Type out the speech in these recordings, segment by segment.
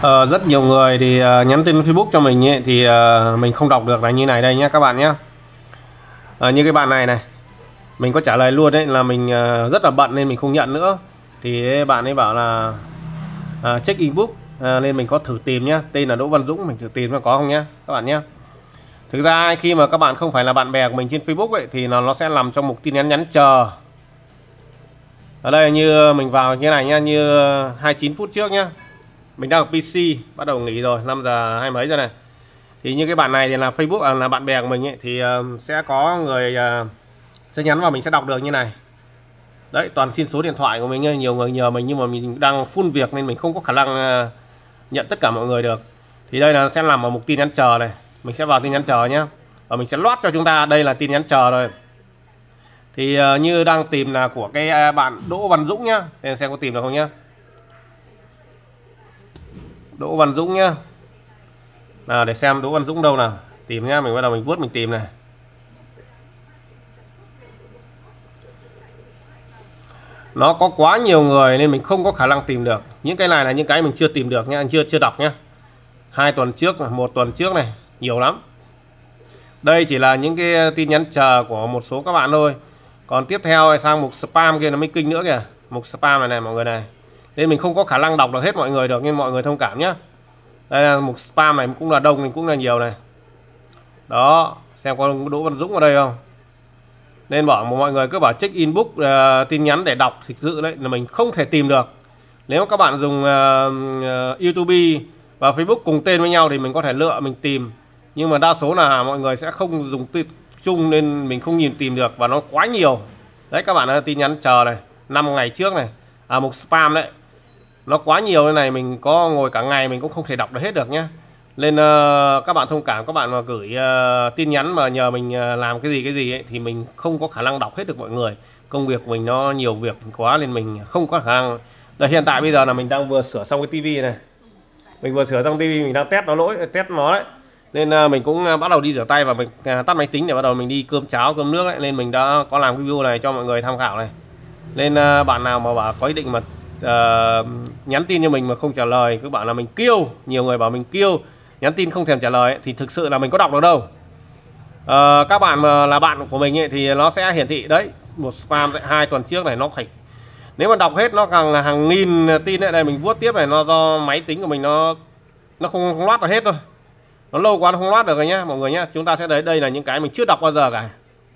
Rất nhiều người thì nhắn tin Facebook cho mình ấy, thì mình không đọc được là như này đây nhé các bạn nhé. Như cái bạn này này, mình có trả lời luôn đấy là mình rất là bận nên mình không nhận nữa. Thì bạn ấy bảo là check inbox, nên mình có thử tìm nhá, tên là Đỗ Văn Dũng, mình thử tìm nó có không nhá các bạn nhé. Thực ra khi mà các bạn không phải là bạn bè của mình trên Facebook ấy, thì nó sẽ nằm trong mục tin nhắn chờ. Ở đây như mình vào như này nhá, như 29 phút trước nhá, mình đang ở PC, bắt đầu nghỉ rồi, 5 giờ 20 mấy giờ này. Thì như cái bạn này thì là Facebook, là bạn bè của mình ấy, thì sẽ có người sẽ nhắn vào, mình sẽ đọc được như này. Đấy, toàn xin số điện thoại của mình, nhiều người nhờ mình nhưng mà mình đang full việc nên mình không có khả năng nhận tất cả mọi người được. Thì đây là sẽ nằm ở mục tin nhắn chờ này, mình sẽ vào tin nhắn chờ nhé, và mình sẽ loát cho chúng ta, đây là tin nhắn chờ rồi. Thì như đang tìm là của cái bạn Đỗ Văn Dũng nhá, để xem có tìm được không nhá. Đỗ Văn Dũng nhá. Nào để xem Đỗ Văn Dũng đâu nào, tìm nhá, mình bắt đầu mình vuốt mình tìm này. Nó có quá nhiều người nên mình không có khả năng tìm được. Những cái này là những cái mình chưa tìm được nhá, chưa đọc nhá. 2 tuần trước, 1 tuần trước này, nhiều lắm. Đây chỉ là những cái tin nhắn chờ của một số các bạn thôi. Còn tiếp theo sang mục spam kia nó mới kinh nữa kìa. Mục spam này này mọi người này. Nên mình không có khả năng đọc được hết mọi người được, nên mọi người thông cảm nhá. Đây là mục spam này cũng là đông, mình cũng là nhiều này. Đó, xem có Đỗ Văn Dũng ở đây không. Nên bảo mọi người cứ bảo check inbox tin nhắn để đọc, thực sự đấy là mình không thể tìm được. Nếu các bạn dùng YouTube và Facebook cùng tên với nhau thì mình có thể lựa mình tìm. Nhưng mà đa số là mọi người sẽ không dùng chung nên mình không nhìn tìm được, và nó quá nhiều. Đấy các bạn, tin nhắn chờ này, 5 ngày trước này, mục spam đấy. Nó quá nhiều thế này, mình có ngồi cả ngày mình cũng không thể đọc được hết được nhé. Nên các bạn thông cảm, các bạn mà gửi tin nhắn mà nhờ mình làm cái gì ấy, thì mình không có khả năng đọc hết được mọi người. Công việc của mình nó nhiều việc quá nên mình không có khả năng. Đây, hiện tại bây giờ là mình đang vừa sửa xong cái tivi này. Mình vừa sửa xong tivi, mình đang test nó đấy. Nên mình cũng bắt đầu đi rửa tay và mình tắt máy tính để bắt đầu mình đi cơm cháo cơm nước ấy. Nên mình đã có làm cái video này cho mọi người tham khảo này. Nên bạn nào mà bảo có ý định mà nhắn tin cho mình mà không trả lời, các bạn là mình kiêu, nhiều người bảo mình kiêu, nhắn tin không thèm trả lời ấy, thì thực sự là mình có đọc được đâu. Các bạn mà là bạn của mình ấy, thì nó sẽ hiển thị đấy, một spam 2 tuần trước này, nó phải, nếu mà đọc hết nó hàng nghìn tin ấy. Đây mình vuốt tiếp này, nó do máy tính của mình nó không loát được hết thôi, nó lâu quá nó không loát được rồi nhá mọi người nhá. Chúng ta sẽ đấy, đây là những cái mình chưa đọc bao giờ cả,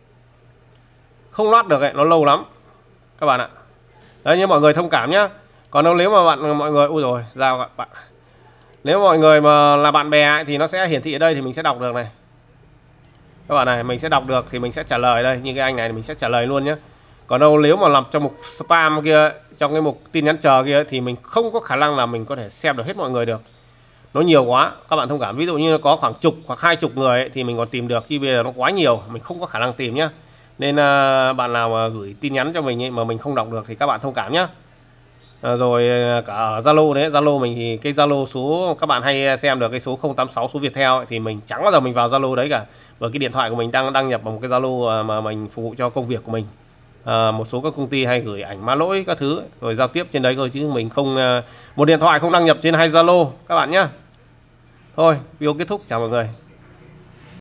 không loát được ấy, nó lâu lắm các bạn ạ. Đấy, như mọi người thông cảm nhá. Còn nếu mà mọi người, ui rồi sao bạn, nếu mọi người mà là bạn bè ấy, thì nó sẽ hiển thị ở đây thì mình sẽ đọc được này các bạn này, mình sẽ đọc được thì mình sẽ trả lời đây, như cái anh này thì mình sẽ trả lời luôn nhé. Còn nếu mà làm trong mục spam kia, trong cái mục tin nhắn chờ kia thì mình không có khả năng là mình có thể xem được hết mọi người được, nó nhiều quá các bạn thông cảm. Ví dụ như có khoảng chục hoặc 20 người ấy, thì mình còn tìm được, chứ bây giờ nó quá nhiều mình không có khả năng tìm nhá. Nên bạn nào mà gửi tin nhắn cho mình ấy, mà mình không đọc được thì các bạn thông cảm nhá. Rồi cả ở Zalo đấy, Zalo mình thì cái Zalo số các bạn hay xem được cái số 086 số Viettel ấy, thì mình chẳng bao giờ mình vào Zalo đấy cả, và cái điện thoại của mình đang đăng nhập vào một cái Zalo mà mình phục vụ cho công việc của mình. Một số các công ty hay gửi ảnh mã lỗi các thứ ấy, rồi giao tiếp trên đấy thôi, chứ mình không một điện thoại không đăng nhập trên hai Zalo các bạn nhá. Thôi video kết thúc, chào mọi người.